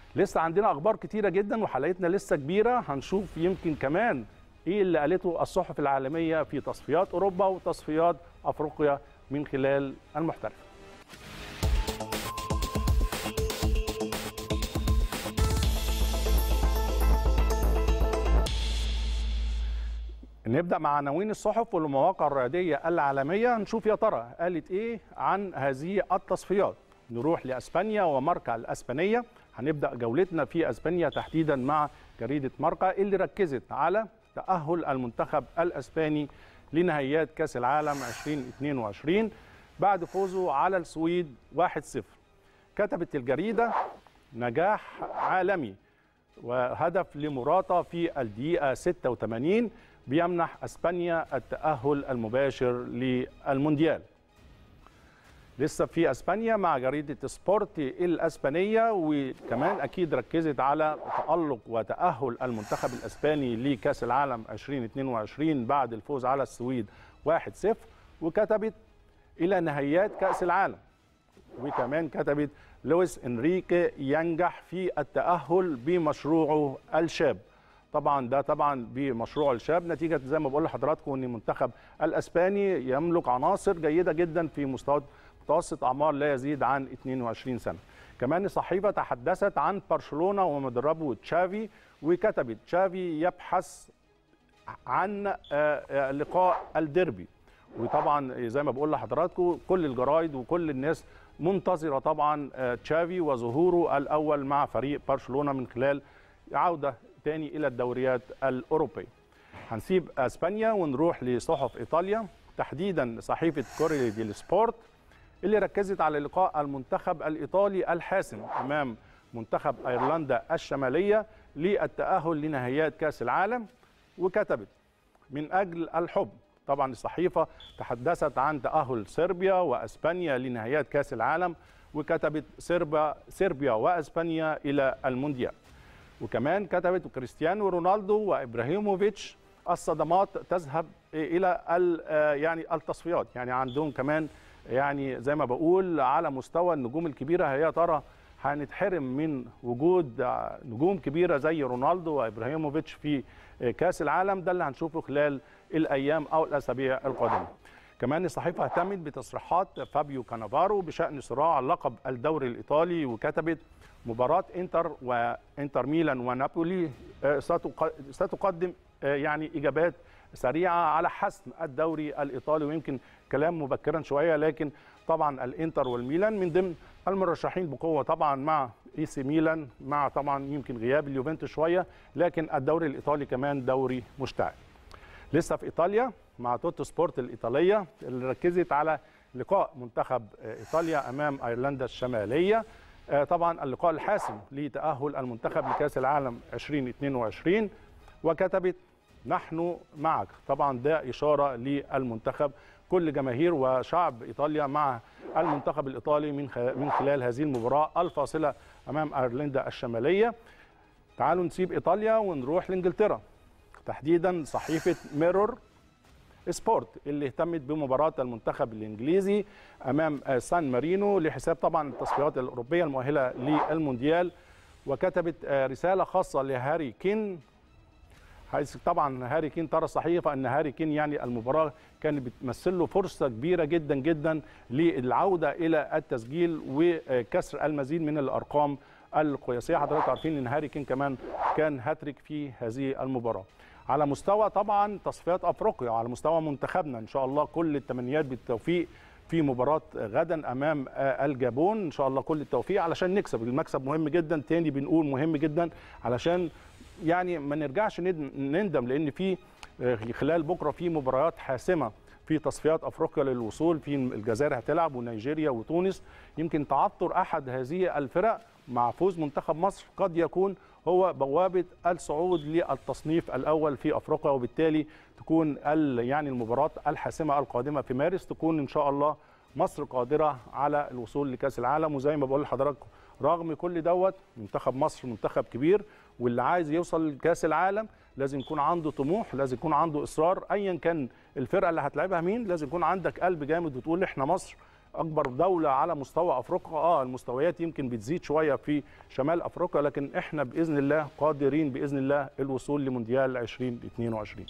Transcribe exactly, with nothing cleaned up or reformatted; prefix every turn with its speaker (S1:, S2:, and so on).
S1: لسه عندنا اخبار كتيره جدا وحلقتنا لسه كبيره، هنشوف يمكن كمان ايه اللي قالته الصحف العالميه في تصفيات اوروبا وتصفيات افريقيا من خلال المحترف. نبدأ مع عناوين الصحف والمواقع الرياضية العالمية، نشوف يا ترى قالت ايه عن هذه التصفيات. نروح لأسبانيا وماركا الأسبانية، هنبدأ جولتنا في أسبانيا تحديدا مع جريدة ماركا اللي ركزت على تأهل المنتخب الأسباني لنهائيات كأس العالم ألفين واثنين وعشرين بعد فوزه على السويد واحد صفر. كتبت الجريدة نجاح عالمي وهدف لمراتا في الدقيقة ستة وثمانين بيمنح اسبانيا التأهل المباشر للمونديال. لسه في اسبانيا مع جريدة سبورت الاسبانية، وكمان اكيد ركزت على تألق وتأهل المنتخب الاسباني لكأس العالم ألفين واثنين وعشرين بعد الفوز على السويد واحد صفر، وكتبت الى نهائيات كأس العالم. وكمان كتبت لويس انريكي ينجح في التأهل بمشروعه الشاب. طبعا ده طبعا بمشروع الشاب نتيجه زي ما بقول لحضراتكم ان المنتخب الاسباني يملك عناصر جيده جدا في مستوى متوسط اعمار لا يزيد عن اثنين وعشرين سنه. كمان الصحيفه تحدثت عن برشلونه ومدربه تشافي، وكتبت تشافي يبحث عن لقاء الديربي. وطبعا زي ما بقول لحضراتكم كل الجرايد وكل الناس منتظره طبعا تشافي وظهوره الاول مع فريق برشلونه من خلال عوده تاني الى الدوريات الاوروبيه. هنسيب اسبانيا ونروح لصحف ايطاليا، تحديدا صحيفه كورير دي سبورت اللي ركزت على لقاء المنتخب الايطالي الحاسم امام منتخب ايرلندا الشماليه للتاهل لنهائيات كاس العالم، وكتبت من اجل الحب. طبعا الصحيفه تحدثت عن تاهل صربيا واسبانيا لنهائيات كاس العالم، وكتبت صربيا صربيا واسبانيا الى المونديال. وكمان كتبت كريستيانو رونالدو وابراهيموفيتش الصدمات تذهب الى يعني التصفيات، يعني عندهم كمان يعني زي ما بقول على مستوى النجوم الكبيره. هي ترى هنتحرم من وجود نجوم كبيره زي رونالدو وابراهيموفيتش في كاس العالم؟ ده اللي هنشوفه خلال الايام او الاسابيع القادمه. كمان الصحيفه اهتمت بتصريحات فابيو كانافارو بشان صراع لقب الدوري الايطالي، وكتبت مباراة انتر وانتر ميلان ونابولي ستقدم يعني اجابات سريعة على حسم الدوري الايطالي، ويمكن كلام مبكرا شوية، لكن طبعا الانتر والميلان من ضمن المرشحين بقوة طبعا مع اي سي ميلان، مع طبعا يمكن غياب اليوفنتوس شوية، لكن الدوري الايطالي كمان دوري مشتعل. لسه في ايطاليا مع توتو سبورت الايطالية اللي ركزت على لقاء منتخب ايطاليا امام ايرلندا الشمالية، طبعا اللقاء الحاسم لتأهل المنتخب لكأس العالم ألفين واثنين وعشرين، وكتبت نحن معك. طبعا ده إشارة للمنتخب، كل جماهير وشعب إيطاليا مع المنتخب الإيطالي من من خلال هذه المباراة الفاصلة أمام أيرلندا الشمالية. تعالوا نسيب إيطاليا ونروح لإنجلترا، تحديدا صحيفة ميرور سبورت اللي اهتمت بمباراة المنتخب الإنجليزي أمام سان مارينو لحساب طبعا التصفيات الأوروبية المؤهلة للمونديال، وكتبت رسالة خاصة لهاري كين. حيث طبعا هاري كين ترى الصحيفة أن هاري كين يعني المباراة كانت بتمثل له فرصة كبيرة جدا جدا للعودة إلى التسجيل وكسر المزيد من الأرقام القياسية. حضراتكم عارفين أن هاري كين كمان كان هاتريك في هذه المباراة. على مستوى طبعا تصفيات افريقيا وعلى مستوى منتخبنا ان شاء الله كل التمنيات بالتوفيق في مباراه غدا امام الجابون، ان شاء الله كل التوفيق علشان نكسب. المكسب مهم جدا، تاني بنقول مهم جدا علشان يعني ما نرجعش نندم، لان في خلال بكره في مباريات حاسمه في تصفيات افريقيا للوصول، في الجزائر هتلعب ونيجيريا وتونس. يمكن تعثر احد هذه الفرق مع فوز منتخب مصر قد يكون هو بوابه الصعود للتصنيف الاول في افريقيا، وبالتالي تكون يعني المباراه الحاسمه القادمه في مارس تكون ان شاء الله مصر قادره على الوصول لكاس العالم. وزي ما بقول لحضراتكم رغم كل دوت منتخب مصر منتخب كبير، واللي عايز يوصل لكاس العالم لازم يكون عنده طموح، لازم يكون عنده اصرار، ايا كان الفرقه اللي هتلعبها مين، لازم يكون عندك قلب جامد وتقول احنا مصر اكبر دوله على مستوى افريقيا. اه المستويات يمكن بتزيد شويه في شمال افريقيا، لكن احنا باذن الله قادرين باذن الله الوصول لمونديال ألفين واثنين وعشرين.